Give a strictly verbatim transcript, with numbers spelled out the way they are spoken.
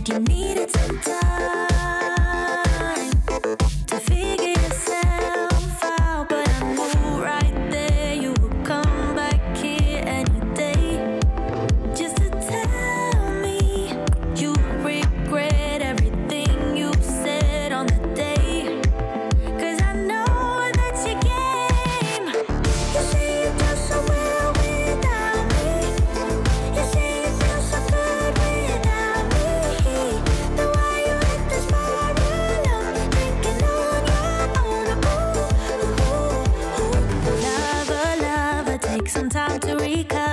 you needed some time to figure yourself out, but I knew right there you would come back here any day, just to tell me you regret everything you said on the day. Cause I know that you game. You say you do so well without me. You say you feel so good without me. Then why you hit the spiral of thinking on your own? Ooh, ooh, ooh. Lover, lover, take some time to recover.